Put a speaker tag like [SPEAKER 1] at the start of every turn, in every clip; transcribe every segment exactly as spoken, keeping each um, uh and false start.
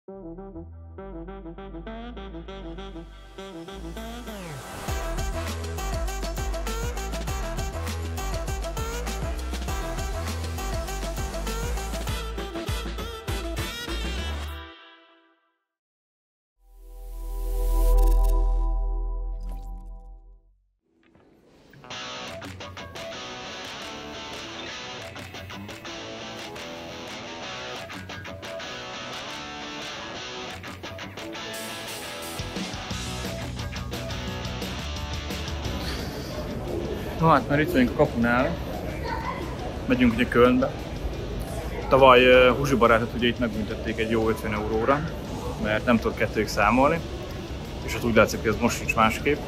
[SPEAKER 1] No hát már itt vagyunk a kapunál, megyünk ugye Kölnbe. Tavaly uh, Huzsi barátot ugye itt megbüntették egy jó ötven euróra, mert nem tudott kettőig számolni, és hát úgy látszik, hogy ez most sincs másképp.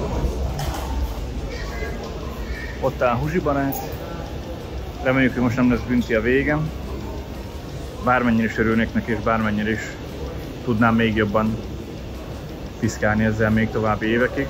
[SPEAKER 1] Ott áll Huzsi barát, reméljük, hogy most nem lesz bünti a végem. Bármennyire is örülnék neki, és bármennyire is tudnám még jobban piszkálni ezzel még további évekig.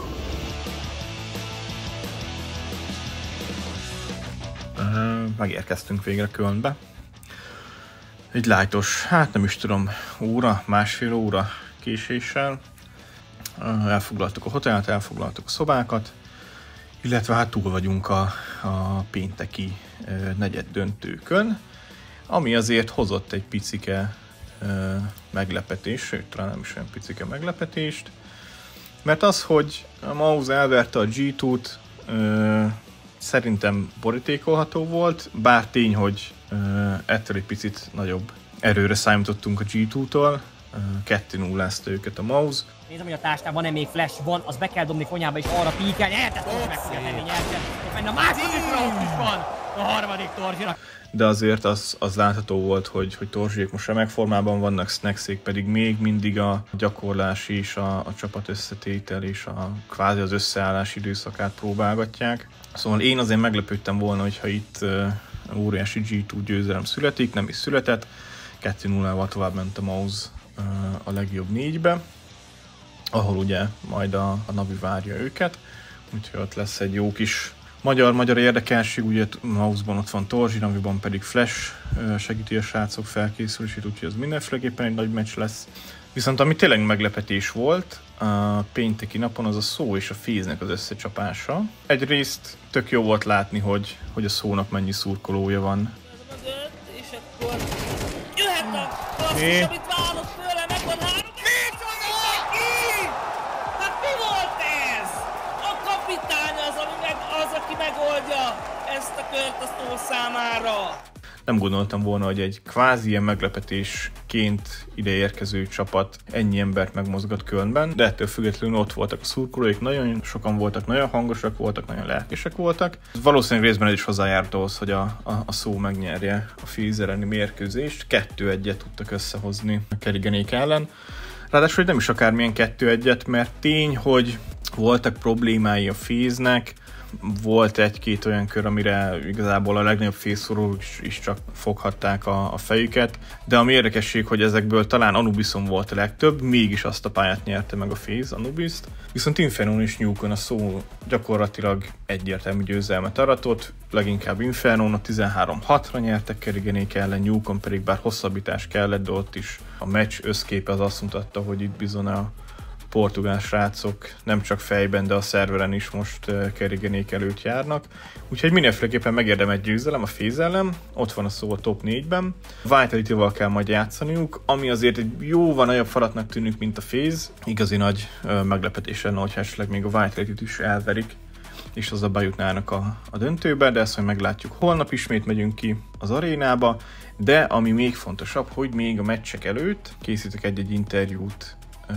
[SPEAKER 1] Megérkeztünk végre Kölnbe. Egy lightos, hát nem is tudom, óra, másfél óra késéssel. Elfoglaltuk a hotelt, elfoglaltuk a szobákat, illetve hát túl vagyunk a, a pénteki negyed döntőkön, ami azért hozott egy picike meglepetés, sőt, talán nem is olyan picike meglepetést, mert az, hogy a Mouse elverte a gé kettőt, szerintem borítékolható volt, bár tény, hogy uh, ettől egy picit nagyobb erőre számítottunk a gé kettőtől, uh, kettő nullázta őket a Mouse.
[SPEAKER 2] Nézem, hogy a társnál van-e még flash, van, az be kell dobni konyába és arra píkelni, nyertet, hogy meg fogja tenni, nyertet, a másodikra ott is van a harmadik Torzsinak.
[SPEAKER 1] De azért az, az látható volt, hogy, hogy Torzsiék most remek formában vannak, Snacksék pedig még mindig a gyakorlás és a, a csapat összetétel és a kvázi az összeállás időszakát próbálgatják. Szóval én azért meglepődtem volna, hogyha itt uh, óriási gé kettő győzelem születik, nem is született. kettő nullával tovább ment a Mouse uh, a legjobb négybe, ahol ugye majd a, a Navi várja őket, úgyhogy ott lesz egy jó kis magyar-magyar érdekesség, ugye Mouse-ban ott van Torzsi, Naviban pedig Flash uh, segíti a srácok felkészülését, úgyhogy ez mindenféleképpen egy nagy meccs lesz. Viszont ami tényleg meglepetés volt a pénteki napon, az a Szó és a FaZe-nek az összecsapása. Egyrészt tök jó volt látni, hogy, hogy a Szónak mennyi szurkolója van.
[SPEAKER 2] És akkor jöhet a klasszis, amit vállott tőle, megvan három. Hát mi volt ez? A kapitány az, ami meg, az, aki megoldja ezt a kört a Szó számára.
[SPEAKER 1] Nem gondoltam volna, hogy egy kvázi ilyen meglepetésként ideérkező csapat ennyi embert megmozgat Kölnben, de ettől függetlenül ott voltak a szurkolóik, nagyon sokan voltak, nagyon hangosak voltak, nagyon lelkesek voltak. Valószínűleg részben ez is hozzájárt ahhoz, hogy a, a, a Szó megnyerje a FaZe elleni mérkőzést. kettő egyet tudtak összehozni a Kerigenék ellen. Ráadásul, hogy nem is akármilyen kettő egyet, mert tény, hogy voltak problémái a FaZe-nek, volt egy-két olyan kör, amire igazából a legnagyobb FaZe-szorulók is, is csak foghatták a, a fejüket, de ami érdekesség, hogy ezekből talán Anubison volt a legtöbb, mégis azt a pályát nyerte meg a FaZe, Anubist. Viszont Infernón és Nukon a Szó gyakorlatilag egyértelmű győzelmet aratott, leginkább Infernón a tizenhárom hatra nyertek Kerigenék ellen, Nukon pedig bár hosszabbítás kellett, de ott is a meccs összképe az azt mutatta, hogy itt bizony a portugál srácok nem csak fejben, de a szerveren is most uh, Kerigenék előtt járnak. Úgyhogy mindenféleképpen megérdemelt győzelem a FaZe ellen, ott van a Szó a top négyben. Vitality-val kell majd játszaniuk, ami azért egy jóval nagyobb falatnak tűnik, mint a FaZe. Igazi nagy uh, meglepetés lenne, hogyha esetleg még a Vitality-t is elverik, és azzal bejutnának a, a döntőbe, de ezt majd meglátjuk. Holnap ismét megyünk ki az arénába, de ami még fontosabb, hogy még a meccsek előtt készítek egy-egy interjút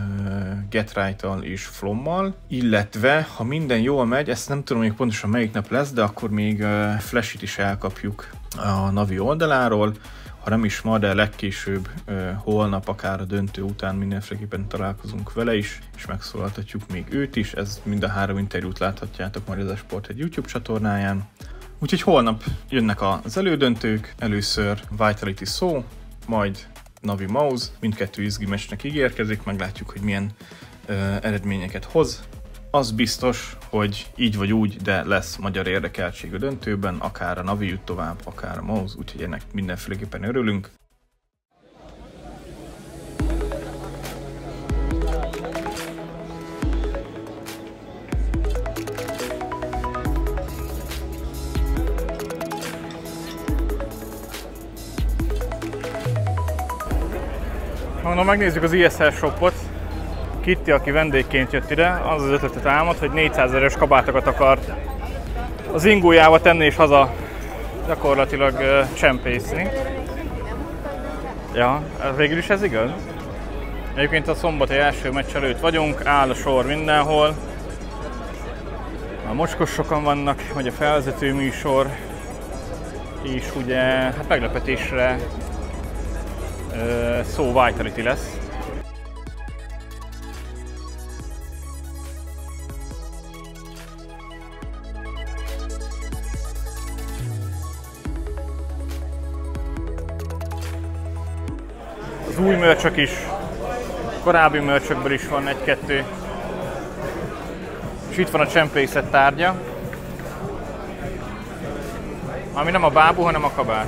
[SPEAKER 1] Getright-tal és Flommal, illetve ha minden jól megy, ezt nem tudom még pontosan melyik nap lesz, de akkor még Flash-it is elkapjuk a Navi oldaláról, ha nem is ma, de legkésőbb holnap, akár a döntő után mindenféleképpen találkozunk vele is, és megszólaltatjuk még őt is, ez mind a három interjút láthatjátok majd az eSport egy YouTube csatornáján. Úgyhogy holnap jönnek az elődöntők, először Vitality Szó, majd Navi Mouse, mindkettő izgi meccsnek ígérkezik, meglátjuk, hogy milyen ö, eredményeket hoz. Az biztos, hogy így vagy úgy, de lesz magyar érdekeltség a döntőben, akár a Navi jut tovább, akár a Mouse, úgyhogy ennek mindenféleképpen örülünk.
[SPEAKER 3] Mondom, megnézzük az i es el shopot. Kitty, aki vendégként jött ide, az az ötletet álmod, hogy négyszázezeres kabátokat akar az ingójába tenni és haza gyakorlatilag uh, csempészni. Ja, végül is ez igaz? Egyébként a szombati első meccs előtt vagyunk, áll a sor mindenhol. A mocskos sokan vannak, vagy a felvezető műsor, és ugye hát meglepetésre uh, szó Vitality lesz. Az új mörcsök is, korábbi mörcsökből is van egy-kettő. És itt van a csempészet tárgya, ami nem a bábú, hanem a kabát.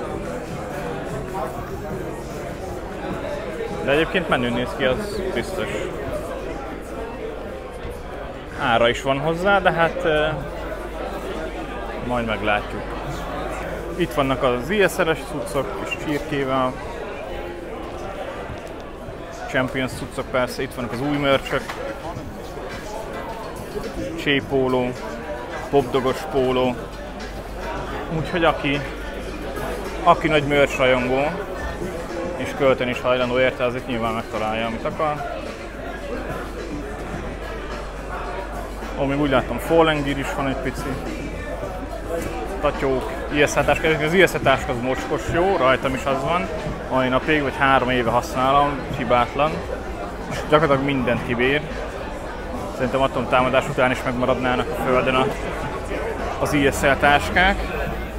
[SPEAKER 3] De egyébként menőn néz ki, az biztos. Ára is van hozzá, de hát eh, majd meglátjuk. Itt vannak az i es el-es cuccok és csirkével. Champions cuccok persze, itt vannak az új mörcsök. Csépóló, popdogos póló. Úgyhogy aki, aki nagy merch rajongó és költeni is hajlandó érte, az itt nyilván megtalálja, amit akar. Ó, még úgy láttam, Fallen Gear is van egy pici. Tatyók, i es el táska. Az i es el táska az mocskos jó, rajtam is az van. Mai napig, vagy három éve használom, hibátlan. És gyakorlatilag mindent kibír. Szerintem atomtámadás után is megmaradnának a földön a, az i es el táskák.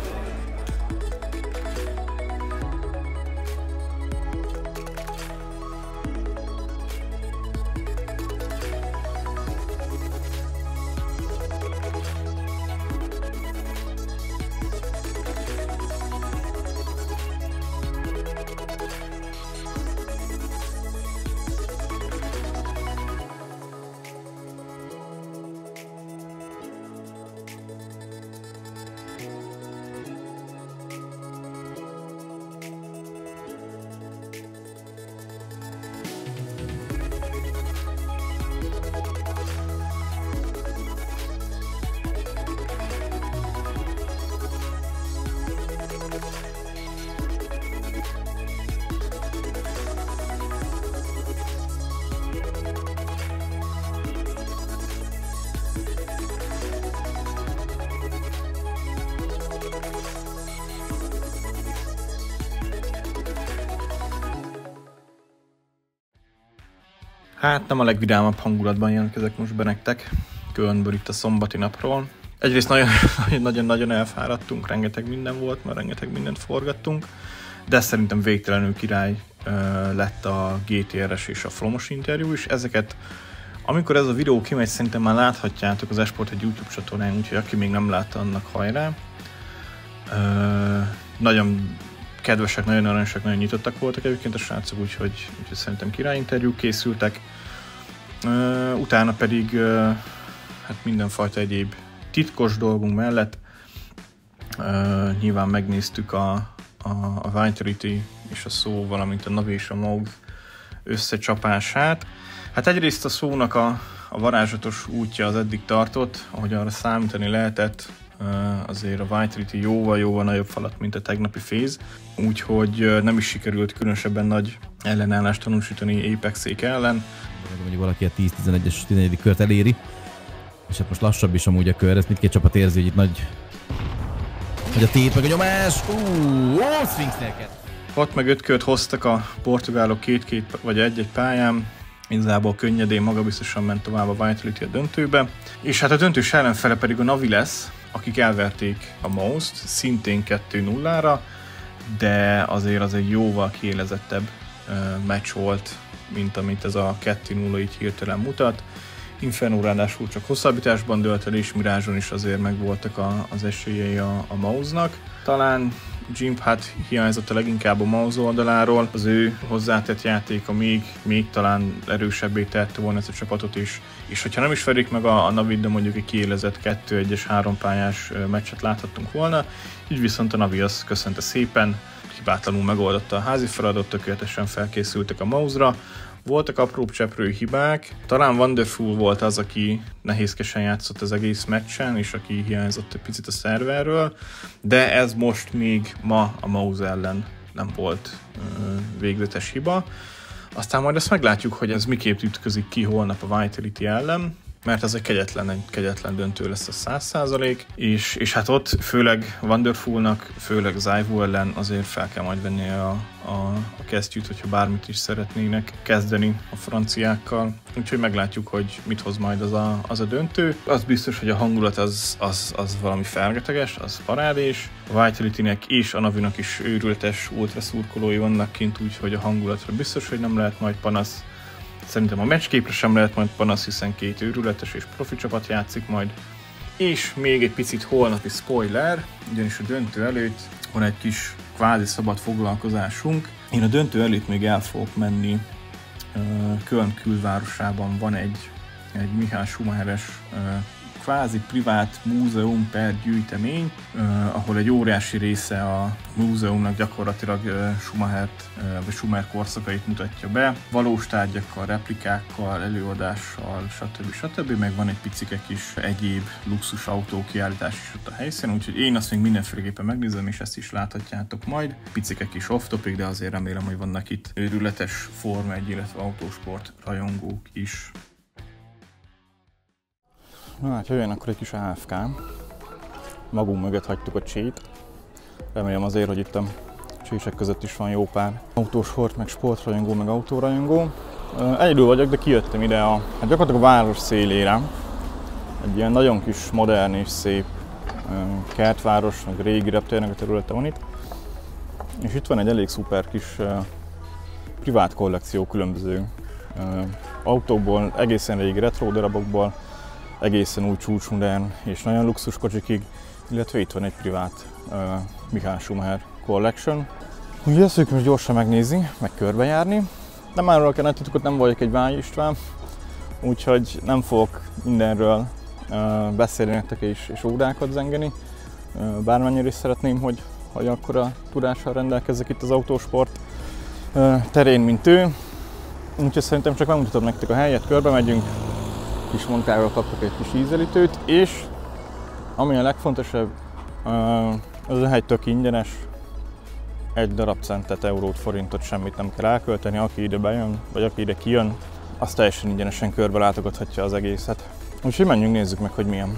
[SPEAKER 1] Hát nem a legvidámabb hangulatban jelentkezek most be nektek, Kölnből itt a szombati napról. Egyrészt nagyon-nagyon elfáradtunk, rengeteg minden volt, mert rengeteg mindent forgattunk, de szerintem végtelenül király lett a gé té er-es és a Fromos interjú is. Ezeket, amikor ez a videó kimegy, szerintem már láthatjátok az Esport egy YouTube csatornán, úgyhogy aki még nem látta, annak hajrá. Nagyon kedvesek, nagyon aranyosak, nagyon nyitottak voltak egyébként a srácok, úgyhogy, úgyhogy szerintem király interjúk készültek. Uh, utána pedig uh, hát mindenfajta egyéb titkos dolgunk mellett uh, nyilván megnéztük a, a, a Vitality és a szó, valamint a Navi és a Mouse összecsapását. Hát egyrészt a szónak a, a varázslatos útja az eddig tartott, ahogy arra számítani lehetett, azért a Vitality jóval-jóval nagyobb falat, mint a tegnapi Phase, úgyhogy nem is sikerült különösebben nagy ellenállást tanúsítani Apexék ellen.
[SPEAKER 4] Mondjuk valaki a tíz-tizenegyes tizenegyedik kört eléri, és hát most lassabb is amúgy a kör, ezt mindkét csapat érzi, hogy itt nagy, hogy a tét meg a nyomás, uuuuh, ó, Sphinxnél kell.
[SPEAKER 1] hat meg öt kört hoztak a portugálok két-két vagy egy-egy pályán, igazából könnyedén, magabiztosan ment tovább a Vitality a döntőbe, és hát a döntős ellenfele pedig a Navi lesz, akik elverték a Mouse-t, szintén kettő nullára, de azért az egy jóval kiélezettebb uh, meccs volt, mint amit ez a kettő nulla így hirtelen mutat. Inferno ráadásul csak hosszabbításban dölt el, és Mirázson is azért megvoltak a, az esélyei a, a Mouse-nak. Talán Jimp hát hiányzott a leginkább a Mouse oldaláról, az ő hozzátett játéka még, még talán erősebbé tette volna ezt a csapatot is, és hogyha nem is fedik meg a, a Navit, de mondjuk egy kiélezett kettő egyes három pályás meccset láthattunk volna, így viszont a Navi az köszönte szépen, hibátlanul megoldotta a házi feladatot, tökéletesen felkészültek a mouse-ra. Voltak apróbb cseprő hibák, talán Wonderful volt az, aki nehézkesen játszott az egész meccsen, és aki hiányzott egy picit a szerverről, de ez most még ma a mouse ellen nem volt ö, végzetes hiba. Aztán majd ezt meglátjuk, hogy ez miképp ütközik ki holnap a Vitality ellen, mert ez egy kegyetlen, egy kegyetlen döntő lesz a száz százalék, és, és hát ott főleg Wonderfulnak, főleg Zaivo ellen azért fel kell majd venni a, a, a kesztyűt, hogyha bármit is szeretnének kezdeni a franciákkal. Úgyhogy meglátjuk, hogy mit hoz majd az a, az a döntő. Az biztos, hogy a hangulat az, az, az valami fergeteges, az parádés. A Vitality-nek és a Navinak is őrületes ultra szurkolói vannak kint, úgyhogy a hangulatra biztos, hogy nem lehet majd panasz. Szerintem a meccsképre sem lehet majd panasz, hiszen két őrületes és profi csapat játszik majd. És még egy picit holnapi spoiler, ugyanis a döntő előtt van egy kis kvázi szabad foglalkozásunk. Én a döntő előtt még el fogok menni, Köln külvárosában van egy, egy Michael Schumacheres kvázi privát múzeum per gyűjtemény, uh, ahol egy óriási része a múzeumnak gyakorlatilag uh, Schumachert, uh, vagy Schumacher korszakait mutatja be, valós tárgyakkal, replikákkal, előadással, stb. stb. Meg van egy picike kis egyéb luxus autó kiállítás is ott a helyszínen, úgyhogy én azt még mindenféleképpen megnézem, és ezt is láthatjátok majd. Picike kis off-topic, de azért remélem, hogy vannak itt őrületes Forma egy, illetve autósport rajongók is.
[SPEAKER 3] Na hát jöjjön akkor egy kis á ef ká. Magunk mögött hagytuk a csét. Remélem azért, hogy itt a csések között is van jó pár autósport, meg sportrajongó, meg autórajongó. Egyedül vagyok, de kijöttem ide a, hát gyakorlatilag a város szélére. Egy ilyen nagyon kis, modern és szép kertváros, meg régi reptérnek a területe van itt. És itt van egy elég szuper kis privát kollekció különböző autókból, egészen régi retro darabokból, egészen új csúcsmodern és nagyon luxus kocsikig, illetve itt van egy privát uh, Michael Schumacher Collection. Úgyhogy ezt fogjuk most gyorsan megnézni, meg körbejárni. Nem árulok el nektek, nem vagyok egy Vágy István, úgyhogy nem fogok mindenről uh, beszélni nektek és, és órákat zengeni. Uh, bármennyire is szeretném, hogy, hogy akkora tudással rendelkezzek itt az autósport uh, terén, mint ő. Úgyhogy szerintem csak megmutatom nektek a helyet, körbe megyünk. Kis montával kaptok egy kis ízelítőt, és ami a legfontosabb, az a hegy tök ingyenes, egy darab centet, eurót, forintot, semmit nem kell elkölteni, aki ide bejön, vagy aki ide kijön, az teljesen ingyenesen körbe látogathatja az egészet. Úgyhogy menjünk, nézzük meg, hogy milyen.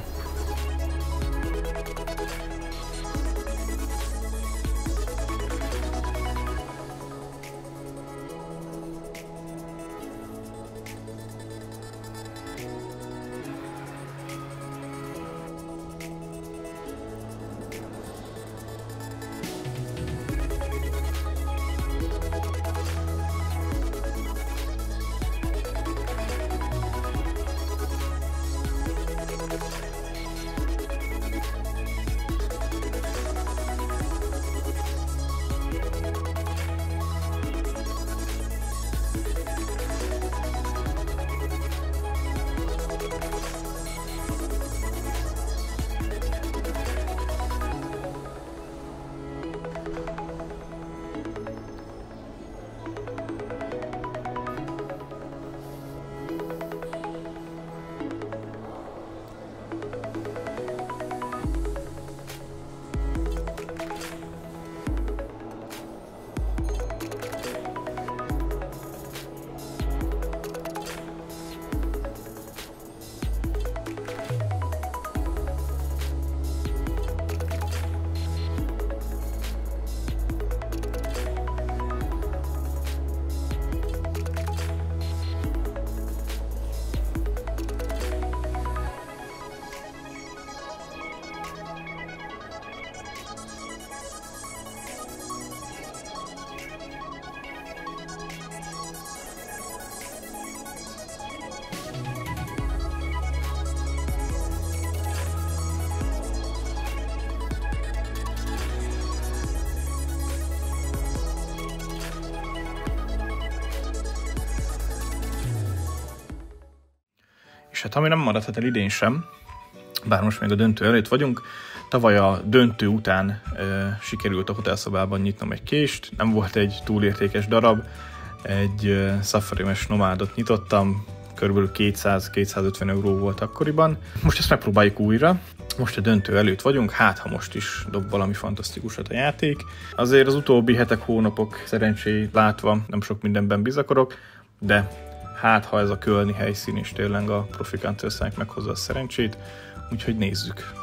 [SPEAKER 1] És hát ami nem maradhat el idén sem, bár most még a döntő előtt vagyunk. Tavaly a döntő után e, sikerült a hotelszobában nyitnom egy kést, nem volt egy túlértékes darab, egy e, Safari-mes nomádot nyitottam, kb. kétszáz-kétszázötven euró volt akkoriban. Most ezt megpróbáljuk újra. Most a döntő előtt vagyunk, hát ha most is dob valami fantasztikusat a játék. Azért az utóbbi hetek, hónapok szerencsét látva nem sok mindenben bizakodok, de hát ha ez a kölni helyszín is tényleg a profi Counter-Strike meghozza a szerencsét, úgyhogy nézzük.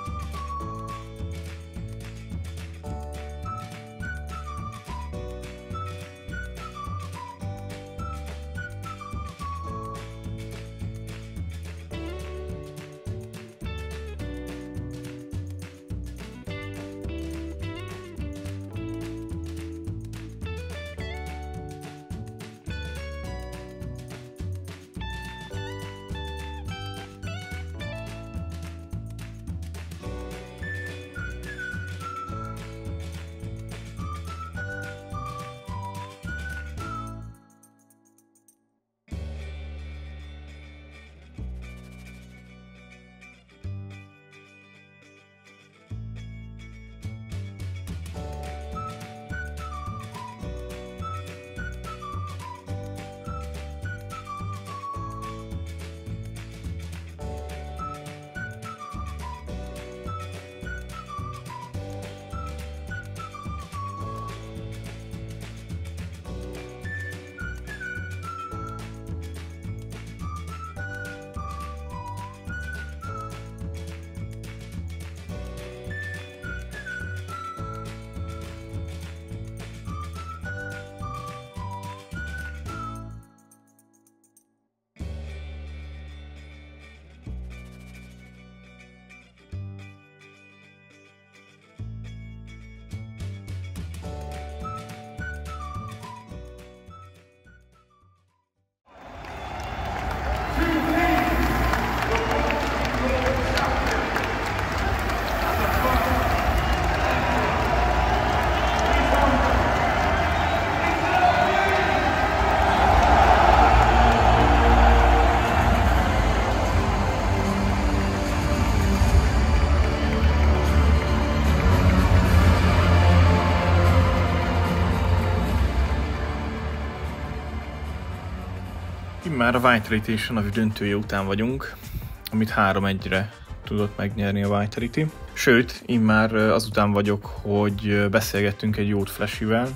[SPEAKER 1] Már a Vitality navi döntője után vagyunk, amit három egyre tudott megnyerni a Vitality. Sőt, immár azután vagyok, hogy beszélgettünk egy jót Flashyvel.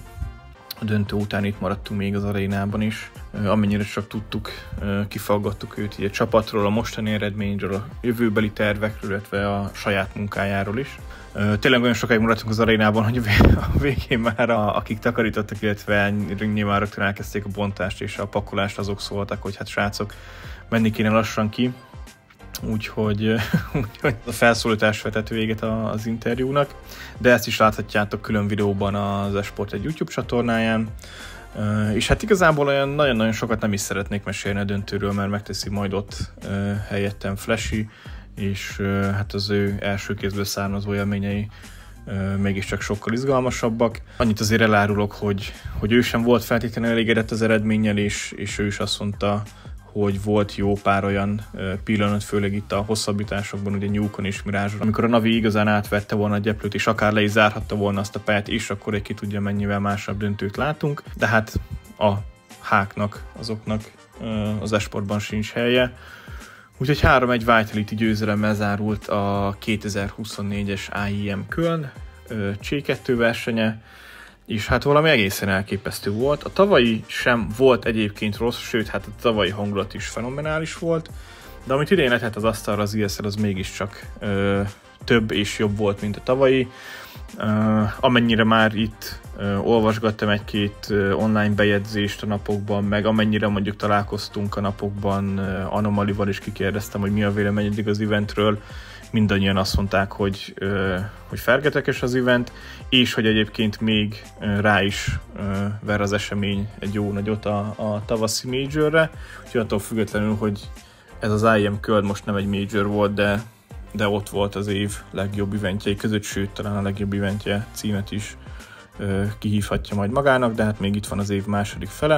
[SPEAKER 1] A döntő után itt maradtunk még az arénában is. Amennyire csak tudtuk, kifaggattuk őt így a csapatról, a mostani eredményről, a jövőbeli tervekről, illetve a saját munkájáról is. Tényleg olyan sokáig maradtunk az arénában, hogy a végén már a, akik takarítottak, illetve nyilván rögtön elkezdték a bontást és a pakolást, azok szóltak, hogy hát srácok, menni kéne lassan ki. Úgyhogy, úgyhogy a felszólítás vetett véget az interjúnak, de ezt is láthatjátok külön videóban az eSport egy YouTube csatornáján. És hát igazából olyan nagyon-nagyon sokat nem is szeretnék mesélni a döntőről, mert megteszi majd ott helyettem Flashy, és hát az ő első kézből származó élményei mégiscsak sokkal izgalmasabbak. Annyit azért elárulok, hogy, hogy ő sem volt feltétlenül elégedett az eredménnyel, és, és ő is azt mondta, hogy volt jó pár olyan pillanat, főleg itt a hosszabbításokban, ugye Newcon és Mirage-on, amikor a Navi igazán átvette volna a gyeplőt, és akár le is zárhatta volna azt a pályát, és akkor egy ki tudja, mennyivel másabb döntőt látunk, de hát a háknak, azoknak az eSportban sincs helye. Úgyhogy három egy Vitality győzelemmel zárult a kétezer-huszonnégyes á i em Köln cé kettő versenye, és hát valami egészen elképesztő volt. A tavalyi sem volt egyébként rossz, sőt, hát a tavalyi hangulat is fenomenális volt, de amit idén letett az asztalra az i es el, az mégiscsak ö, több és jobb volt, mint a tavalyi. Uh, amennyire már itt uh, olvasgattam egy-két uh, online bejegyzést a napokban, meg amennyire mondjuk találkoztunk a napokban, uh, Anomalival is kikérdeztem, hogy mi a véleményedik az eventről, mindannyian azt mondták, hogy, uh, hogy fergetekes az event, és hogy egyébként még uh, rá is uh, ver az esemény egy jó nagyot a, a tavaszi majorre, úgyhogy attól függetlenül, hogy ez az á i em Köln most nem egy major volt, de de ott volt az év legjobb eventjei között, sőt, talán a legjobb eventje címet is ö, kihívhatja majd magának, de hát még itt van az év második fele.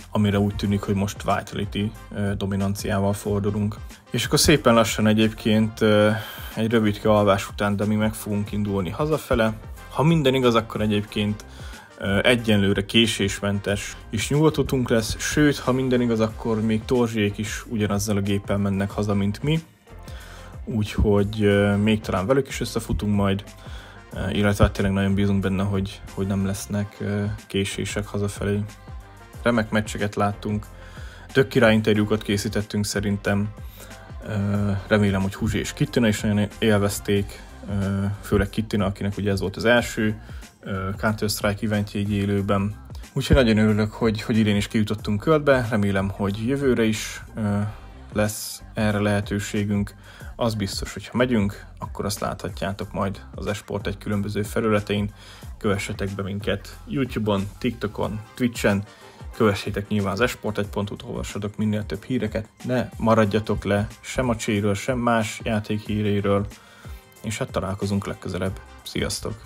[SPEAKER 1] amire úgy tűnik, hogy most Vitality dominanciával fordulunk. És akkor szépen lassan egyébként egy rövidke alvás után, de mi meg fogunk indulni hazafele. Ha minden igaz, akkor egyébként egyenlőre késésmentes és nyugodt utunk lesz, sőt, ha minden igaz, akkor még Torzsiék is ugyanazzal a géppel mennek haza, mint mi. Úgyhogy még talán velük is összefutunk majd, illetve tényleg nagyon bízunk benne, hogy, hogy nem lesznek késések hazafelé. Remek meccseket láttunk, tök király interjúkat készítettünk szerintem, remélem, hogy Huzsi és Kittina is nagyon élvezték, főleg Kittina, akinek ugye ez volt az első Counter-Strike eventje így élőben. Úgyhogy nagyon örülök, hogy, hogy idén is kijutottunk körbe, remélem, hogy jövőre is lesz erre lehetőségünk. Az biztos, hogy ha megyünk, akkor azt láthatjátok majd az eSport egy különböző felületein. Kövessetek be minket YouTube-on, TikTokon, Twitchen, kövessétek nyilván az esport egy pont hu-t, olvassatok minél több híreket, ne maradjatok le sem a cséről, sem más játék híreiről, és hát találkozunk legközelebb. Sziasztok!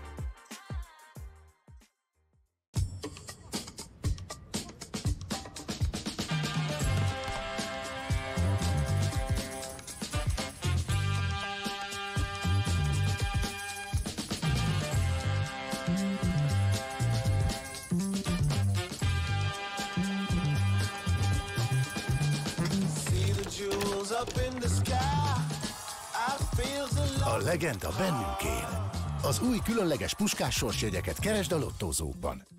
[SPEAKER 5] A legenda bennünk él. Az új különleges puskás sorsjegyeket keresd a lottózókban.